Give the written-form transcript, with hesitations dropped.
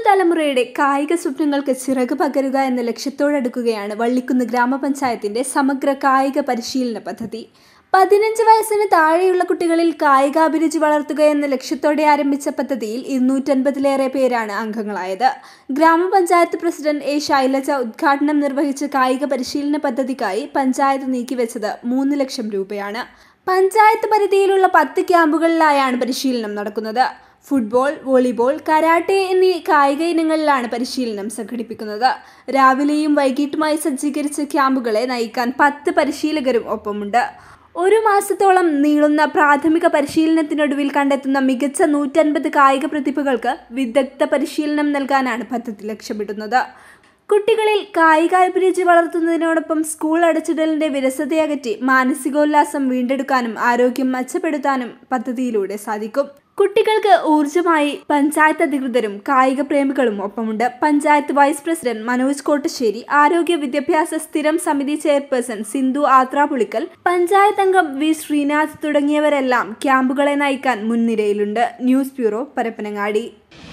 പുതുതലമുറയുടെ കായിക സ്വപ്നങ്ങൾക്ക് ചിറക് പകരുക എന്ന ലക്ഷ്യത്തോടടുക്കുകയാണ് വള്ളിക്കുന്ന് ഗ്രാമപഞ്ചായത്തിന്റെ സമഗ്ര കായിക പരിശീലന പദ്ധതി. 15 വയസ്സിന് താഴെയുള്ള കുട്ടികളിൽ കായികാഭിരുചി വളർത്തുക എന്ന ലക്ഷ്യത്തോടെ ആരംഭിച്ച പദ്ധതിയിൽ 250-ലേറെ പേരാണ് അംഗങ്ങളായത്. ഗ്രാമപഞ്ചായത്ത് പ്രസിഡന്റ് എ ശൈലജ ഉദ്ഘാടനം നിർവഹിച്ച കായിക പരിശീലന പദ്ധതിക്കായി പഞ്ചായത്ത് നീക്കിവെച്ചത് 3 ലക്ഷം രൂപയാണ്. പഞ്ചായത്ത് പരിധിയിലുള്ള 10 ക്യാമ്പുകളിലായാണ് പരിശീലനം നടക്കുന്നത്. ഫുട്ബോൾ, വോളിബോൾ, കരാട്ടെ എന്നീ കായിക ഇനങ്ങളിലാണ് പരിശീലനം സംഘടിപ്പിക്കുന്നത്. രാവിലെയും വൈകിട്ടുമായി സജ്ജീകരിച്ച ക്യാമ്പുകളെ നയിക്കാൻ 10 പരിശീലകരും ഒപ്പമുണ്ട്. 1 മാസത്തോളം നീളുന്ന പ്രാഥമിക പരിശീലനത്തിനൊടുവിൽ കണ്ടെത്തുന്ന മികച്ച 150 കായിക പ്രതിഭകൾക്ക് വിദഗ്ധ പരിശീലനം നൽകാനാണ് പദ്ധതി ലക്ഷ്യമിടുന്നത്. കുട്ടികളിൽ കായികാഭിരുചി വളർത്തുന്നതിനോടൊപ്പം സ്കൂൾ അടച്ചിടലിന്റെ വിരസതയകറ്റി മാനസികോല്ലാസം വീണ്ടെടുക്കാനും ആരോഗ്യം മെച്ചപ്പെടുത്താനും പദ്ധതിയിലൂടെ സാധിക്കും. കുട്ടികൾക്ക് ഊർജ്ജമായി പഞ്ചായത്ത് അധികൃതരും കായിക പ്രേമികളും ഒപ്പമുണ്ട്. പഞ്ചായത്ത് വൈസ് പ്രസിഡന്റ് മനോജ് കോട്ടശ്ശേരി, ആരോഗ്യ വിദ്യാഭ്യാസ സ്ഥിരം സമിതി ചെയർപേഴ്സൺ സിന്ധു ആത്രാപുളിക്കൽ, പഞ്ചായത്ത് അംഗം വി ശ്രീനാഥ് തുടങ്ങിയവരെല്ലാം ക്യാമ്പുകളെ നയിക്കാൻ മുൻനിരയിലുണ്ട്. News bureau, Parappanangadi.